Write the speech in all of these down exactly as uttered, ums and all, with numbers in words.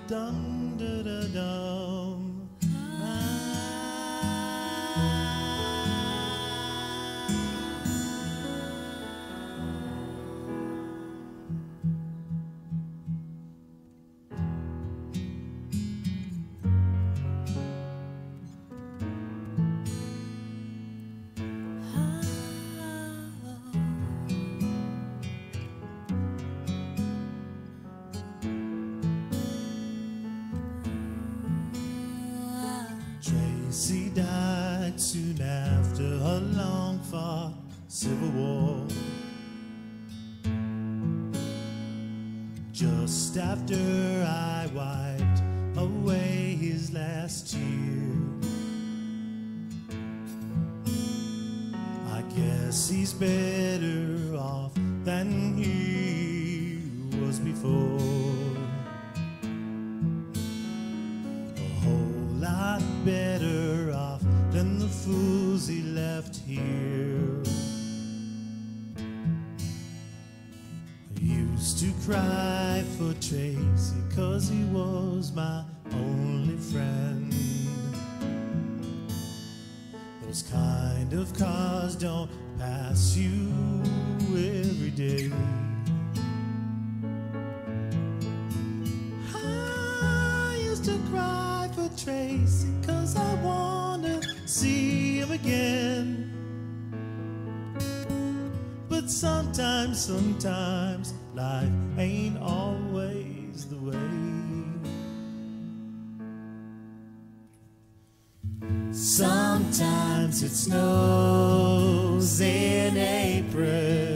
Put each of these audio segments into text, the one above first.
dum da da dum. Tracy died soon after a long-fought civil war. Just after I wiped away his last tear. I guess he's better off than he was before. Lot better off than the fools he left here. I used to cry for Tracy 'cause he was my only friend. Those kind of cars don't pass you every day. I used to cry for Tracy 'cause I wanna see him again. But sometimes, sometimes life ain't always the way. Sometimes it snows in April.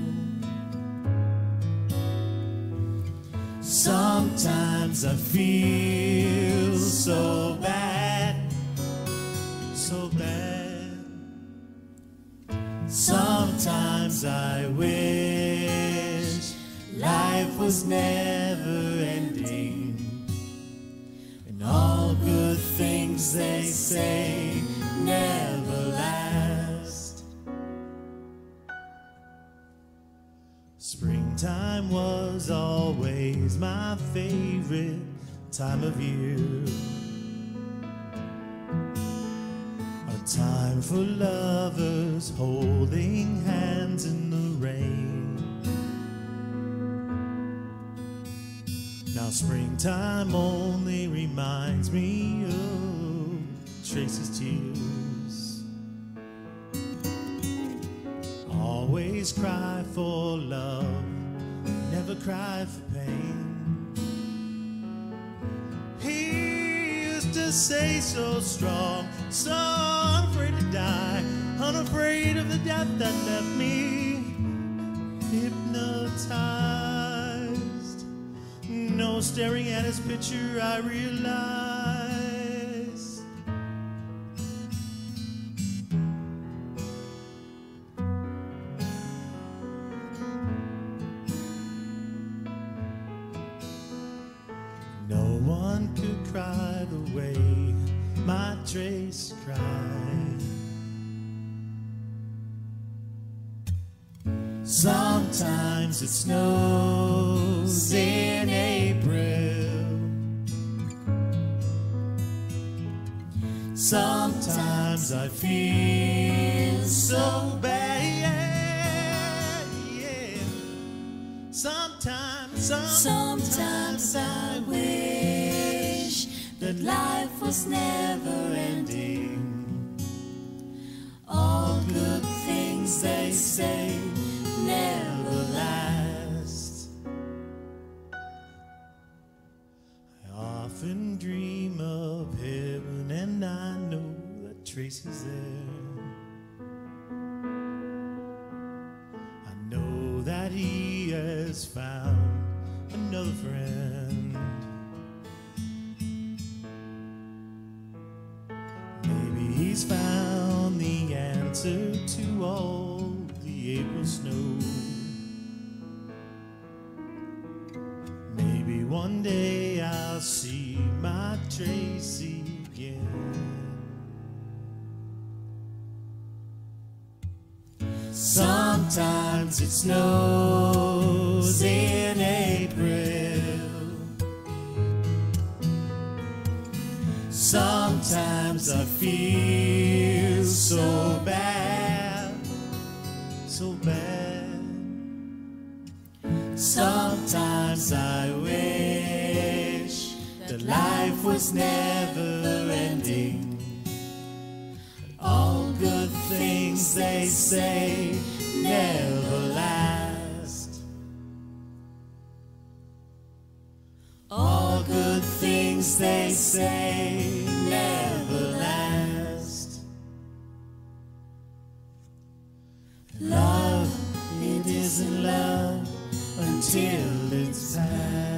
Sometimes I feel so bad, so bad. Sometimes I wish life was never ending, and all good things they say never last. Springtime was always my favorite time of year. A time for lovers holding hands in the rain. Now springtime only reminds me of Tracy's tears. Always cry for love, never cry for pain. He used to say so strong, so unafraid to die, unafraid of the death that left me hypnotized. No, staring at his picture I realized no one could cry the way my Trace cried. Sometimes it snows in April. Sometimes I feel so bad, yeah. Sometimes, sometimes, Sometimes I wish that life was never ending. All good things they say never last. I often dream of heaven, and I know that Tracy's there. I know that he has found another friend. Maybe he's found the answer to all the April snow. Maybe one day I'll see my Tracy again. Sometimes it snows in April. Sometimes I feel so bad, so bad. Sometimes I wish that life was never ending. All good things they say never last. All good things they say never last. Love, it isn't love until it's past.